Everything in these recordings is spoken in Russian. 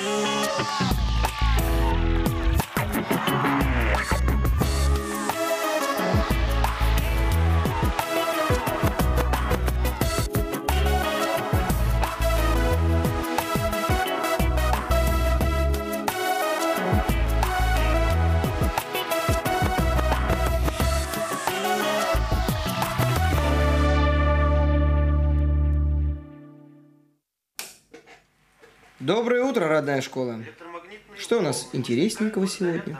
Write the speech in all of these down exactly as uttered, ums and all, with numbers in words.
Доброе утро, родная школа. Что у нас интересненького сегодня?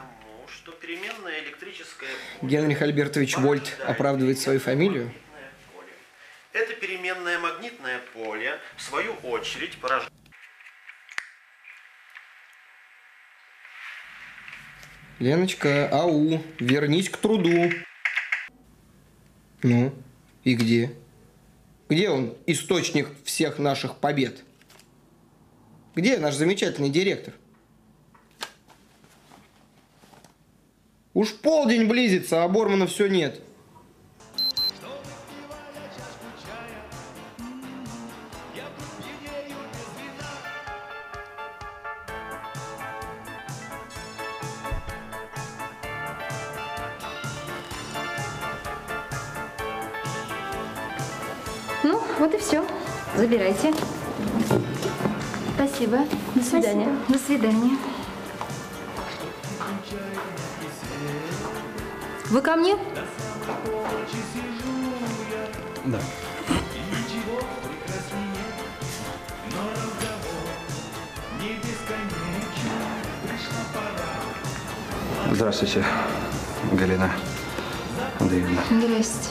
Генрих Альбертович Вольт оправдывает свою фамилию. Это переменное магнитное поле, в свою очередь, порождает... Леночка, ау, вернись к труду. Ну, и где? Где он, источник всех наших побед? Где наш замечательный директор? Уж полдень близится, а Бормана все нет. Ну, вот и все. Забирайте. Спасибо. До свидания. Спасибо. До свидания. Вы ко мне? Да. Здравствуйте, Галина Андреевна. Здрасте.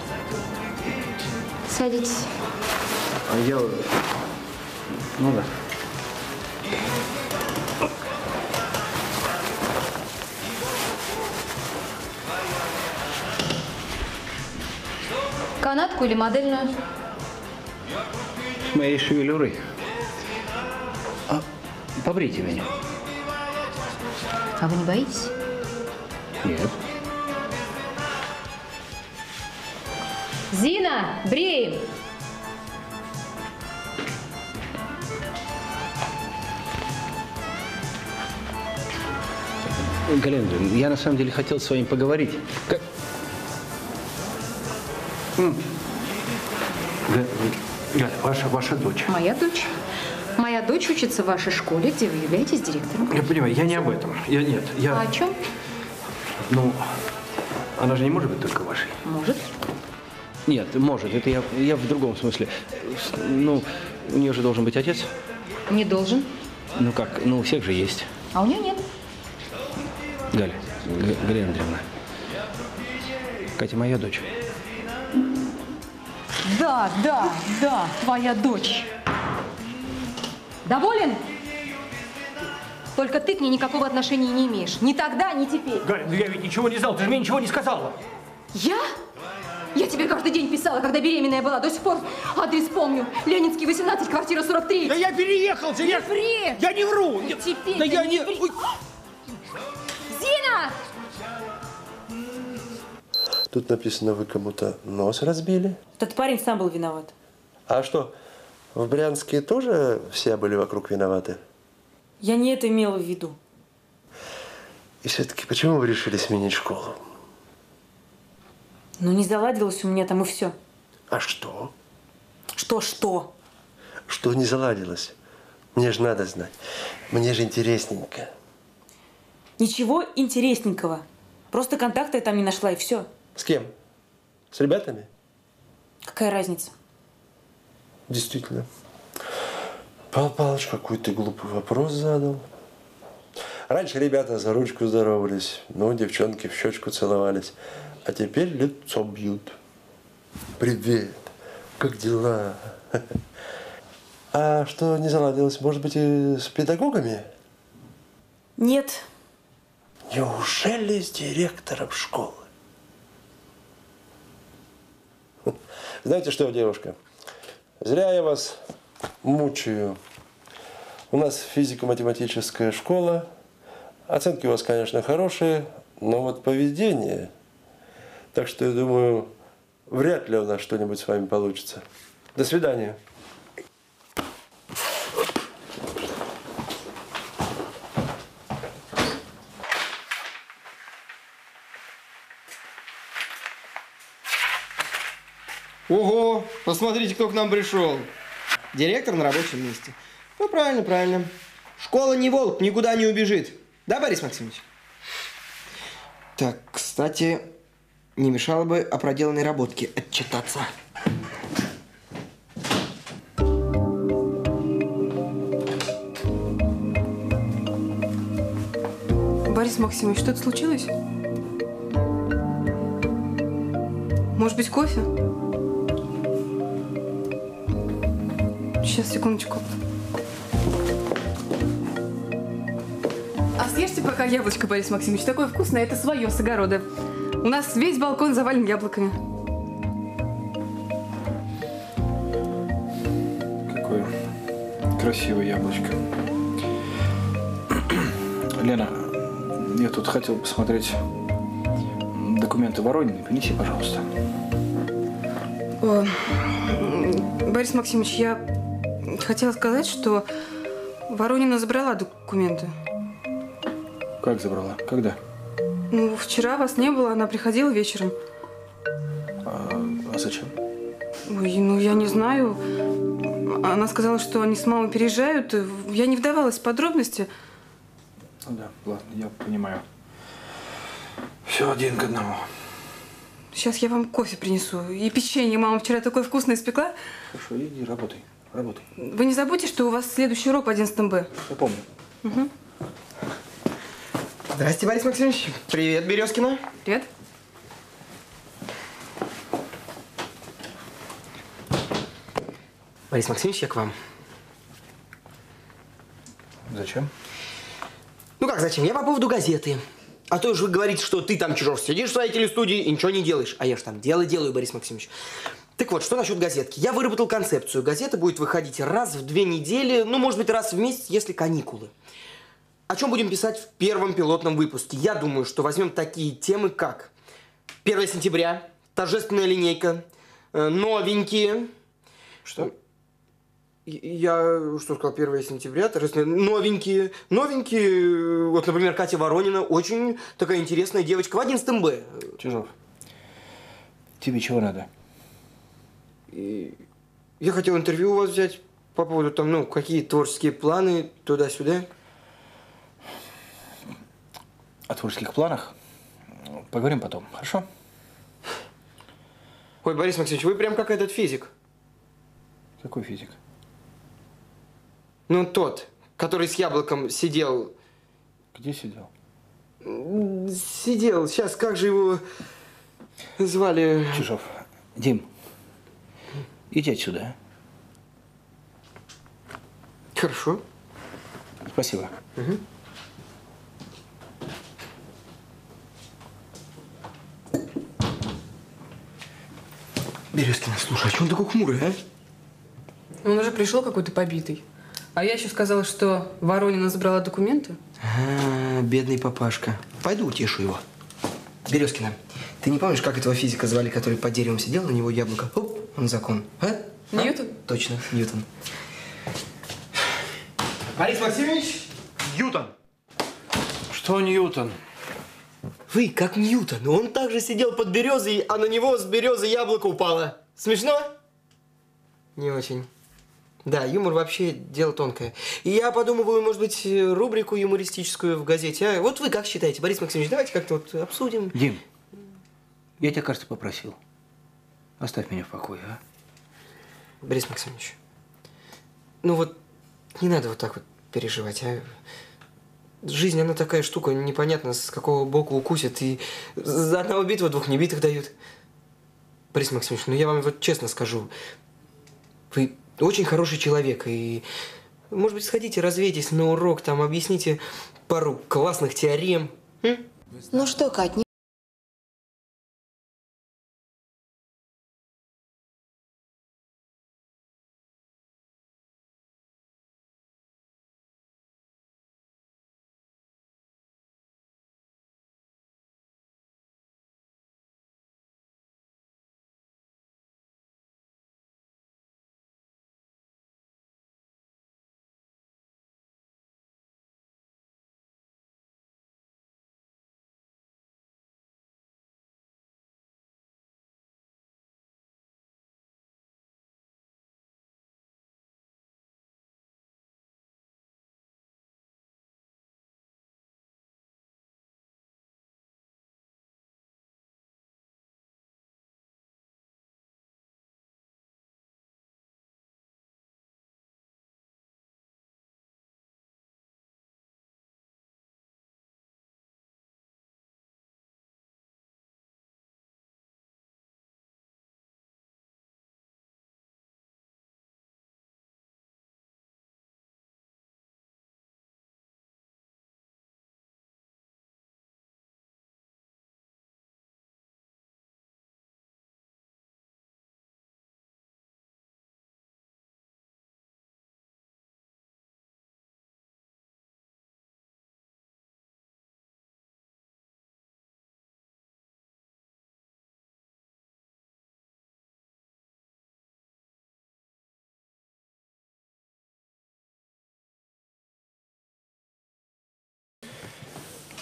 Садитесь. А я... Ну да. Канатку или модельную? Моей шевелюрой. А, побрейте меня. А вы не боитесь? Нет. Зина, бреем! Галина Андреевна, я на самом деле хотел с вами поговорить. Как... Галя, ваша, ваша дочь. Моя дочь. Моя дочь учится в вашей школе, где вы являетесь директором. Я понимаю, я не об этом. Я нет. Я... А о чем? Ну, она же не может быть только вашей. Может. Нет, может. Это я, я в другом смысле. Ну, у нее же должен быть отец. Не должен. Ну как? Ну, у всех же есть. А у нее нет. Галя, Г Галина Андреевна. Катя моя дочь. Да, да, да, твоя дочь. Доволен? Только ты к ней никакого отношения не имеешь. Ни тогда, ни теперь. Галя, ну я ведь ничего не знал, ты же мне ничего не сказала. Я? Я тебе каждый день писала, когда беременная была. До сих пор адрес помню. Ленинский, восемнадцать, квартира сорок три. Да я переехал же! Не я... ври! Я не вру! И теперь да я не не... ври. Ой. Зина! Тут написано, вы кому-то нос разбили. Этот парень сам был виноват. А что, в Брянске тоже все были вокруг виноваты? Я не это имела в виду. И все-таки почему вы решили сменить школу? Ну, не заладилось у меня там и все. А что? Что-что? Что не заладилось? Мне же надо знать. Мне же интересненько. Ничего интересненького. Просто контакта я там не нашла, и все. С кем? С ребятами? Какая разница? Действительно. Павел Павлович какой-то глупый вопрос задал. Раньше ребята за ручку здоровались, ну, девчонки в щечку целовались. А теперь лицо бьют. Привет, как дела? А что не заладилось? Может быть, и с педагогами? Нет. Неужели с директором школы? Знаете что, девушка? Зря я вас мучаю. У нас физико-математическая школа. Оценки у вас, конечно, хорошие, но вот поведение... Так что, я думаю, вряд ли у нас что-нибудь с вами получится. До свидания. Ого, посмотрите, кто к нам пришел. Директор на рабочем месте. Ну, правильно, правильно. Школа не волк, никуда не убежит. Да, Борис Максимович? Так, кстати, не мешало бы о проделанной работке отчитаться. Борис Максимович, что-то случилось? Может быть, кофе? Сейчас, секундочку. А съешьте пока яблочко, Борис Максимович. Такое вкусное, это свое, с огорода. У нас весь балкон завален яблоками. Какое красивое яблочко. Лена, я тут хотел посмотреть документы Ворониной. Принеси, пожалуйста. О, Борис Максимович, я хотела сказать, что Воронина забрала документы. Как забрала? Когда? Ну, вчера вас не было, она приходила вечером. А, а зачем? Ой, ну я не знаю. Она сказала, что они с мамой переезжают. Я не вдавалась в подробности. Ну да, ладно, я понимаю. Все один к одному. Сейчас я вам кофе принесу. И печенье мама вчера такое вкусное испекла. Хорошо, иди, работай, работай. Вы не забудьте, что у вас следующий урок в одиннадцатом Б. Я помню. Угу. Здрасте, Борис Максимович. Привет, Березкина. Привет. Борис Максимович, я к вам. Зачем? Ну как зачем? Я по поводу газеты. А то уж вы говорите, что ты там, чужой, сидишь в своей телестудии и ничего не делаешь. А я ж там дело делаю, Борис Максимович. Так вот, что насчет газетки? Я выработал концепцию. Газета будет выходить раз в две недели, ну, может быть, раз в месяц, если каникулы. О чем будем писать в первом пилотном выпуске? Я думаю, что возьмем такие темы, как первое сентября, торжественная линейка, э, новенькие. Что? Я что сказал, первое сентября, торжественные, новенькие. Новенькие, вот, например, Катя Воронина, очень такая интересная девочка в одиннадцатом Б. Чижов, тебе чего надо? И я хотел интервью у вас взять по поводу там, ну, какие творческие планы туда-сюда. О творческих планах поговорим потом, хорошо? Ой, Борис Максимович, вы прям как этот физик. Какой физик? Ну, тот, который с яблоком сидел. Где сидел? Сидел. Сейчас, как же его звали? Чижов, Дим, иди отсюда. Хорошо. Спасибо. Угу. Березкина, слушай, а что он такой хмурый, а? Он уже пришел какой-то побитый. А я еще сказала, что Воронина забрала документы. А, бедный папашка. Пойду утешу его. Березкина, ты не помнишь, как этого физика звали, который под деревом сидел, на него яблоко? Оп, он закон. А? Ньютон? А? Точно, Ньютон. Борис Максимович, Ньютон. Что Ньютон? Вы как Ньютон. Он также сидел под березой, а на него с березы яблоко упало. Смешно? Не очень. Да, юмор вообще дело тонкое. И я подумываю, может быть, рубрику юмористическую в газете. А? Вот вы как считаете, Борис Максимович, давайте как-то вот обсудим. Дим, я тебя, кажется, попросил. Оставь меня в покое, а? Борис Максимович, ну вот не надо вот так вот переживать, а? Жизнь, она такая штука, непонятно, с какого боку укусит, и за одного битого двух небитых дают. Борис Максимович, ну я вам вот честно скажу, вы очень хороший человек, и, может быть, сходите, развейтесь на урок, там, объясните пару классных теорем. М? Ну что, Кать, не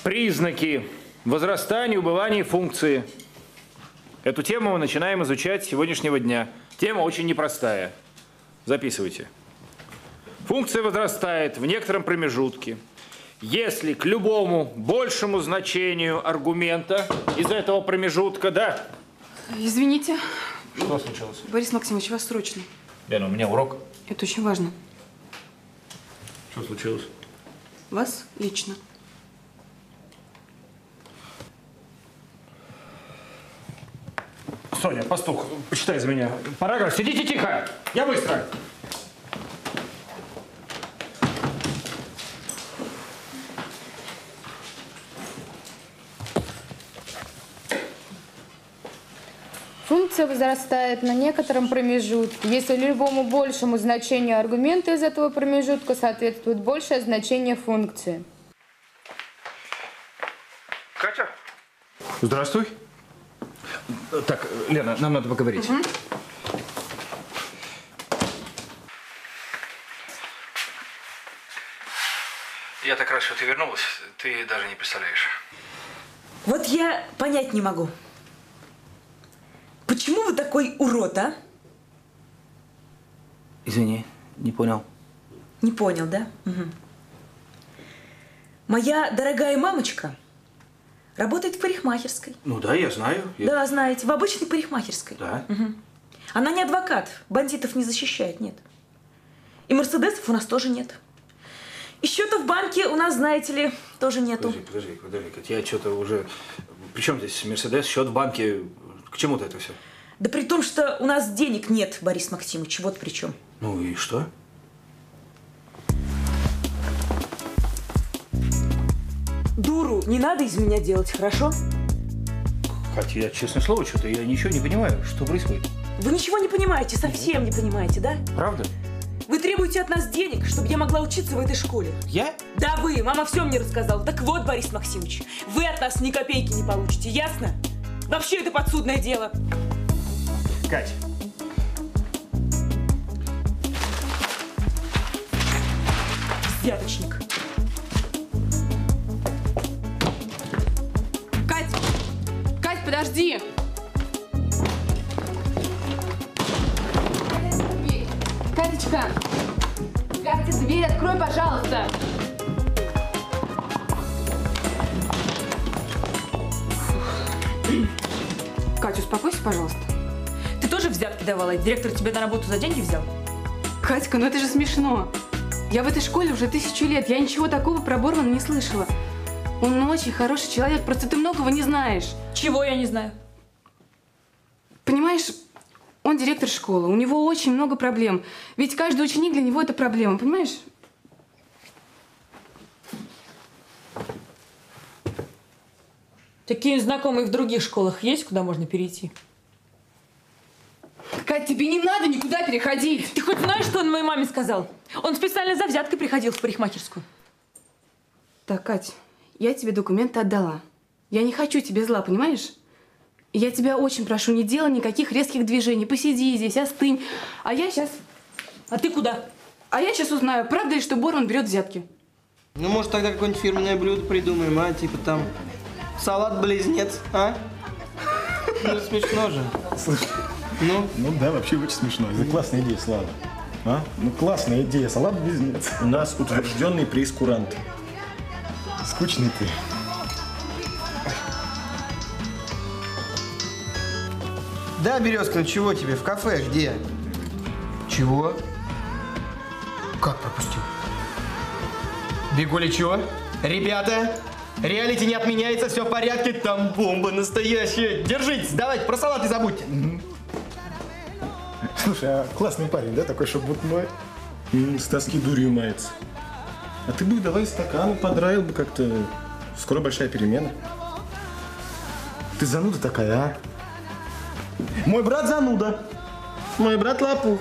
Признаки возрастания и убывания функции. Эту тему мы начинаем изучать с сегодняшнего дня. Тема очень непростая. Записывайте. Функция возрастает в некотором промежутке, если к любому большему значению аргумента из этого промежутка, да? Извините. Что случилось? Борис Максимович, вас срочно. Лена, у меня урок. Это очень важно. Что случилось? Вас лично. Соня, пастух, почитай за меня. Параграф. Сидите тихо. Я быстро. Функция возрастает на некотором промежутке, если любому большему значению аргумента из этого промежутка соответствует большее значение функции. Катя. Здравствуй. Так, Лена, нам надо поговорить. Угу. Я так рад, что ты вернулась. Ты даже не представляешь. Вот я понять не могу. Почему вы такой урод, а? Извини, не понял. Не понял, да? Угу. Моя дорогая мамочка работает в парикмахерской. Ну да, я знаю. Я... Да, знаете, в обычной парикмахерской. Да. Угу. Она не адвокат, бандитов не защищает, нет. И мерседесов у нас тоже нет. И счета в банке у нас, знаете ли, тоже нету. Подожди, подожди, подожди, Катя, я что-то уже... При чем здесь Мерседес, счет в банке? К чему-то это все? Да при том, что у нас денег нет, Борис Максимович, вот при чем. Ну и что? Дуру не надо из меня делать, хорошо? Катя, я, честное слово, что-то я ничего не понимаю. Что происходит? Вы ничего не понимаете, совсем не понимаете, да? Правда? Вы требуете от нас денег, чтобы я могла учиться в этой школе. Я? Да вы, мама все мне рассказала. Так вот, Борис Максимович, вы от нас ни копейки не получите, ясно? Вообще это подсудное дело. Кать. Взяточник. Кать! Кать, подожди! Дверь. Катечка! Катя, дверь открой, пожалуйста! Катя, успокойся, пожалуйста. Ты тоже взятки давала? Директор тебя на работу за деньги взял? Катька, ну это же смешно. Я в этой школе уже тысячу лет. Я ничего такого про Бормана не слышала. Он очень хороший человек, просто ты многого не знаешь. Чего я не знаю? Понимаешь, он директор школы, у него очень много проблем. Ведь каждый ученик для него это проблема, понимаешь? Такие знакомые в других школах есть, куда можно перейти? Кать, тебе не надо никуда переходить. Ты хоть знаешь, что он моей маме сказал? Он специально за взяткой приходил в парикмахерскую. Так, Кать, я тебе документы отдала. Я не хочу тебе зла, понимаешь? И я тебя очень прошу, не делай никаких резких движений. Посиди здесь, остынь. А я сейчас... А ты куда? А я сейчас узнаю, правда ли, что Борман берет взятки. Ну, может, тогда какое-нибудь фирменное блюдо придумаем, а? Типа там салат-близнец, а? Ну, смешно же. Слушай, ну? Ну да, вообще очень смешно. Это классная идея, Слава. А? Ну, классная идея. Салат-близнец. У нас утвержденный прейскурант. Скучный ты. Да, Березка, ну чего тебе? В кафе где? Чего? Как пропустил? Бегули, чего? Ребята, реалити не отменяется, все в порядке, там бомба настоящая. Держитесь, давайте, про салат не забудьте. Слушай, а классный парень, да, такой шебутной? М, с тоски дурью мается. А ты бы давай стакан подраил бы как-то. Скоро большая перемена. Ты зануда такая, а? Мой брат зануда. Мой брат лопух.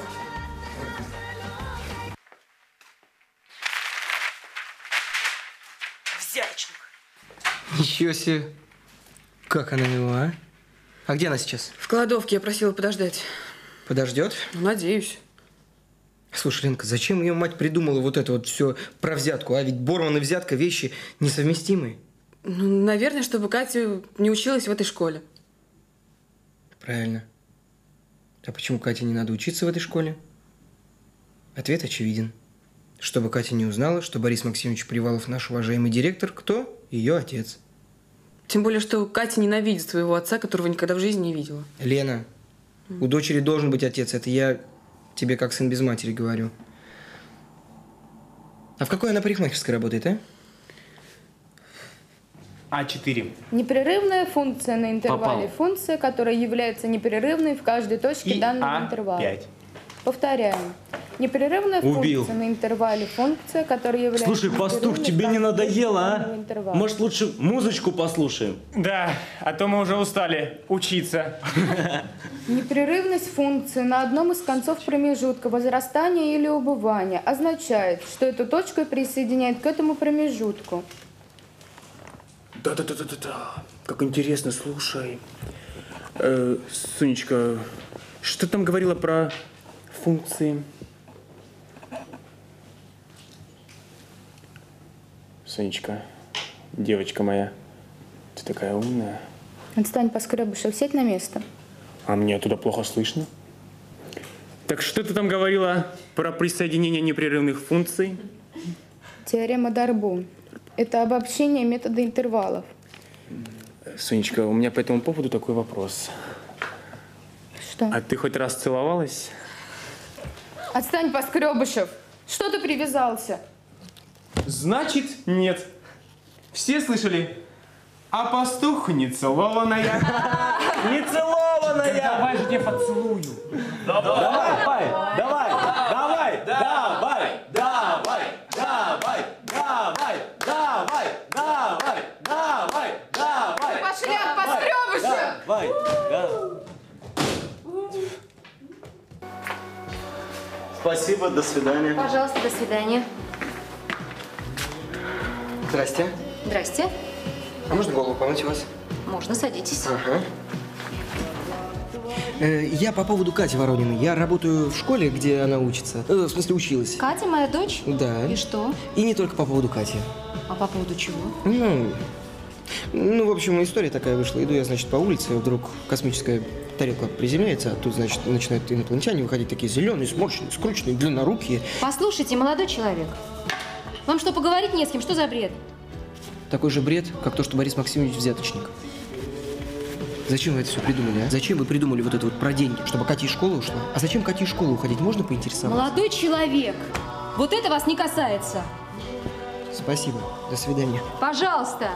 Взяточник. Ничего себе. Как она его, а? А где она сейчас? В кладовке я просила подождать. Подождет? Ну, надеюсь. Слушай, Ленка, зачем ее мать придумала вот это вот все про взятку? А ведь Борман и взятка вещи несовместимые. Ну, наверное, чтобы Катя не училась в этой школе. Правильно. А почему Кате не надо учиться в этой школе? Ответ очевиден. Чтобы Катя не узнала, что Борис Максимович Привалов наш уважаемый директор, кто? Ее отец. Тем более, что Катя ненавидит своего отца, которого никогда в жизни не видела. Лена, mm. у дочери должен быть отец. Это я тебе как сын без матери говорю. А в какой она парикмахерской работает, а? А четыре. Непрерывная функция на интервале. Попал. Функция, которая является непрерывной в каждой точке И данного А интервала. пять. Повторяем. Непрерывная Убил. функция на интервале. Функция, которая является Слушай, пастух, тебе не надоело, а? интервала. Может, лучше музычку послушаем? Да, а то мы уже устали учиться. Непрерывность функции на одном из концов промежутка возрастания или убывания означает, что эту точку присоединяет к этому промежутку. Да-да-да-да-да. Как интересно, слушай. Э, Сонечка, что там говорила про функции? Сонечка, девочка моя, ты такая умная. Отстань, Поскребышев, сядь на место. А мне оттуда плохо слышно. Так что ты там говорила про присоединение непрерывных функций? Теорема Дарбо. Это обобщение метода интервалов. Сонечка, у меня по этому поводу такой вопрос. Что? А ты хоть раз целовалась? Отстань, Поскребышев. Что ты привязался? Значит, нет. Все слышали? А пастух не целованная. Не целованная! Давай же я поцелую. Давай, давай, давай, давай, давай, давай, давай, давай, давай, давай, давай, давай. Пошли от Поскребышев! Давай, давай. Спасибо, до свидания. Пожалуйста, до свидания. Здрасте. Здрасте. А можно голову помыть у вас? Можно, садитесь. Ага. Э, я по поводу Кати Ворониной. Я работаю в школе, где она учится. Э, в смысле, училась. Катя, моя дочь? Да. И что? И не только по поводу Кати. А по поводу чего? Ну, ну, в общем, история такая вышла. Иду я, значит, по улице, вдруг космическая тарелка приземляется, а тут, значит, начинают инопланетяне выходить такие зеленые, сморщенные, скрученные, длиннорукие. Послушайте, молодой человек, вам что, поговорить не с кем? Что за бред? Такой же бред, как то, что Борис Максимович взяточник. Зачем вы это все придумали, а? Зачем вы придумали вот это вот про деньги? Чтобы Катя из школы ушла? А зачем Кате из школы уходить? Можно поинтересоваться? Молодой человек, вот это вас не касается. Спасибо. До свидания. Пожалуйста.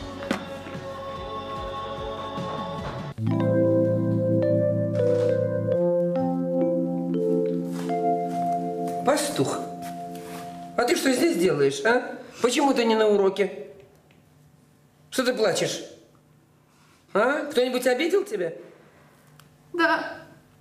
Пастух, а ты что здесь делаешь, а? Почему ты не на уроке? Что ты плачешь? А? Кто-нибудь обидел тебя? Да.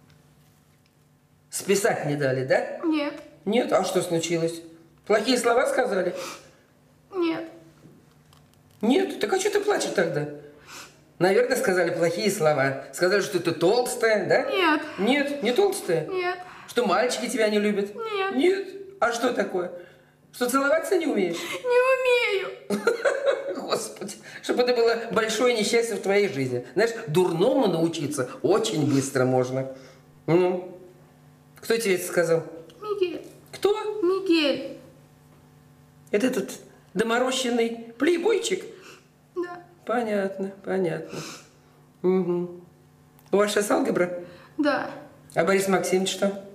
Списать не дали, да? Нет. Нет? А что случилось? Плохие слова сказали? Нет. Нет? Так а что ты плачешь тогда? Наверное, сказали плохие слова. Сказали, что ты толстая, да? Нет. Нет? Не толстая? Нет. Что мальчики тебя не любят? Нет. Нет? А что такое? Что целоваться не умеешь? Не умею. Господи, чтобы это было большое несчастье в твоей жизни. Знаешь, дурному научиться очень быстро можно. Ну, кто тебе это сказал? Мигель. Кто? Мигель. Это этот доморощенный плейбойчик? Да. Понятно, понятно. Угу. У вас сейчас алгебра? Да. А Борис Максимович что?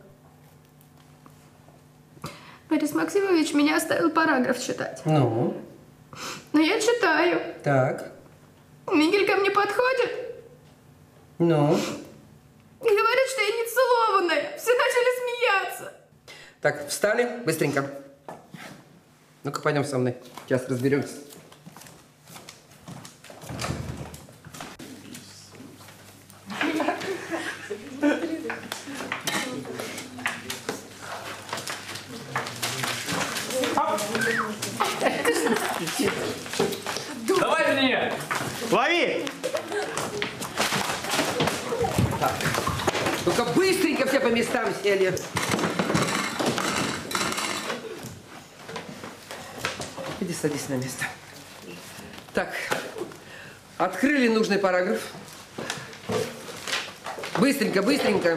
Борис Максимович меня оставил параграф читать. Ну? Но я читаю. Так. Мигель ко мне подходит Ну? и говорит, что я не целованная. Все начали смеяться. Так, встали, быстренько. Ну-ка, пойдем со мной. Сейчас разберемся. Давай мне! Лови! Так. Только быстренько все по местам сели. Иди садись на место. Так, Открыли нужный параграф. Быстренько, быстренько.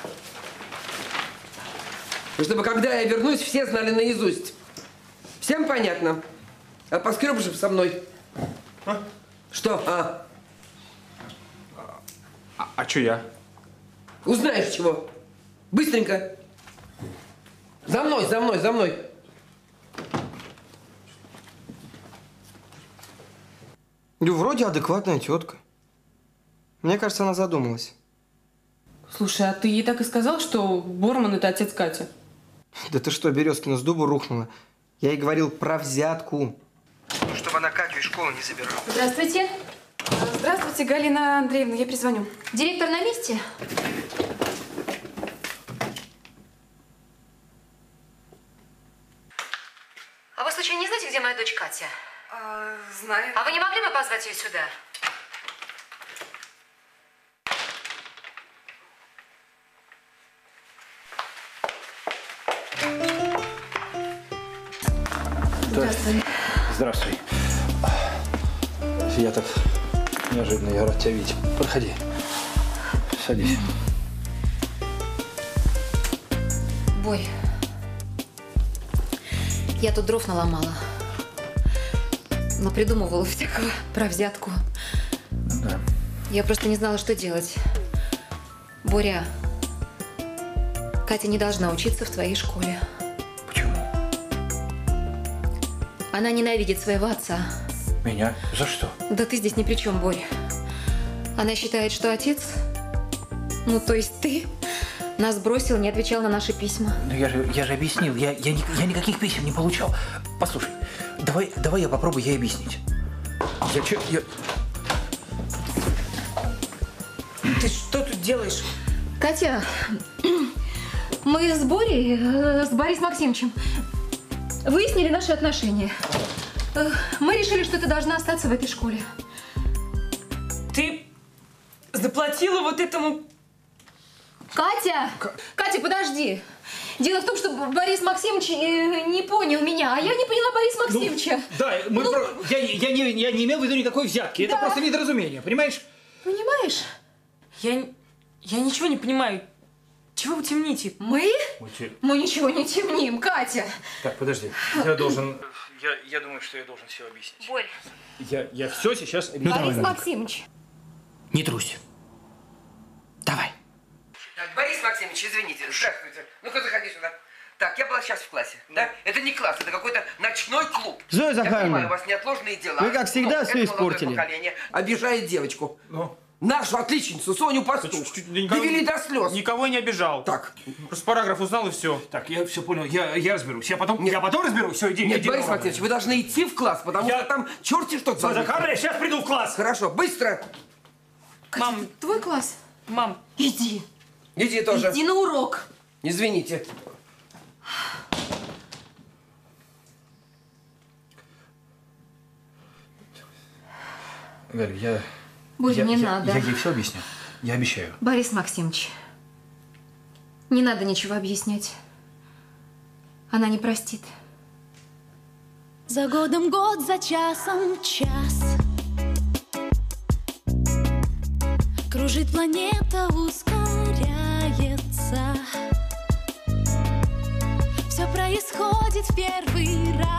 И чтобы, когда я вернусь, все знали наизусть. Всем понятно? А поскребышев со мной. А? Что? А? А, а что я? Узнаешь чего? Быстренько. За мной, за мной, за мной. Ну, вроде адекватная тетка. Мне кажется, она задумалась. Слушай, а ты ей так и сказал, что Борман – это отец Кати? Да ты что, Березкина с дуба рухнула? Я ей говорил про взятку. Чтобы она Катю из школы не забирала. Здравствуйте. Здравствуйте, Галина Андреевна, я перезвоню. Директор на месте? А вы случайно не знаете, где моя дочь Катя? А, знаю. А вы не могли бы позвать ее сюда? Здравствуй. Здравствуй. Я так неожиданно, я рад тебя видеть. Подходи. Садись. Борь, я тут дров наломала. Но придумывала всякого про взятку. Да. Я просто не знала, что делать. Боря, Катя не должна учиться в твоей школе. Почему? Она ненавидит своего отца. Меня? За что? Да ты здесь ни при чем, Боря. Она считает, что отец, ну то есть ты, нас бросил, не отвечал на наши письма. Ну я же, я же объяснил, я, я, ни- я никаких писем не получал. Послушай, давай, давай я попробую ей объяснить. Я че, я... Ты что тут делаешь? Катя, мы с Борей, э, с Борисом Максимовичем выяснили наши отношения. Э, Мы решили, что ты должна остаться в этой школе. Ты заплатила вот этому... Катя! Катя, подожди! Дело в том, что Борис Максимович э, не понял меня, а я не поняла Бориса Максимовича. Да, мы Ну, про- я, я, не, я не имел в виду никакой взятки. Это Да. просто недоразумение, понимаешь? Понимаешь? Я, я ничего не понимаю. Чего вы темните? Мы? Мы ничего не темним, Катя. Так, подожди. Я должен... Я, я думаю, что я должен все объяснить. Борь. Я, я все сейчас Борис объясню. Максимович. Не трусь. Давай. Так, Борис Максимович, извините. Здравствуйте. Ну-ка, заходи сюда. Так, я была сейчас в классе, да? Это не класс, это какой-то ночной клуб. Зоя Я Захаровна, понимаю, у вас неотложные дела. вы, как всегда, Но всё это молодое испортили. поколение обижает девочку. Ну? Нашу отличницу, Соню Пастух. Довели до слез. Никого не обижал. Так. Просто параграф узнал и все. Так, я все понял, я, я разберусь. Я потом, я потом разберусь. Все, иди, Нет, иди. Борис Рома. Максимович, вы должны идти в класс, потому Я- что там черти что Зоя творится. Захаровна, я сейчас приду в класс. Хорошо, быстро. Мам, Твой класс? мам, Иди. Иди тоже. Иди на урок. Извините. Галь, я... Боря, я, не я- надо. Я ей все объясню. Я обещаю. Борис Максимович, не надо ничего объяснять. Она не простит. За годом год, за часом час. Кружит планета, ускоряется. Все происходит в первый раз.